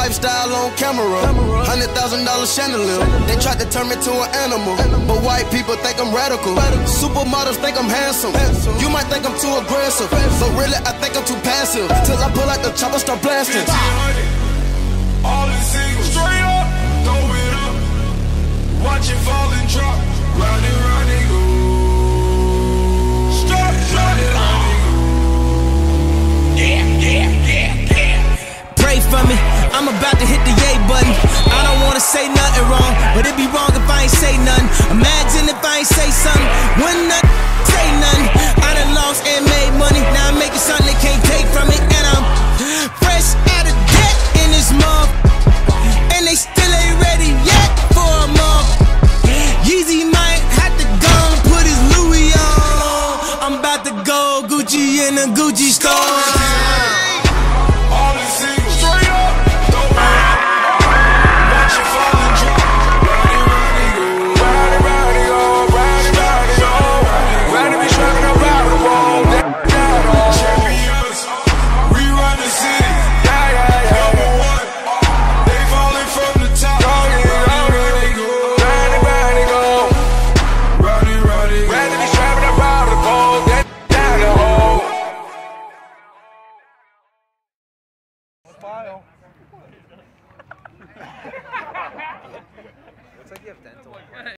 lifestyle on camera. $100,000 chandelier. They tried to turn me to an animal, but white people think I'm radical. Supermodels think I'm handsome. You might think I'm too aggressive, but really I think I'm too passive. Till I pull out the chopper, start blasting. All is single, straight up, throw it up. Watch it fall and drop. Round and go. Stop, round and go. Pray for me, I'm about to hit the yay button. I don't wanna say nothing wrong, but it'd be wrong if I ain't say nothing. Imagine if I ain't say something. When nothing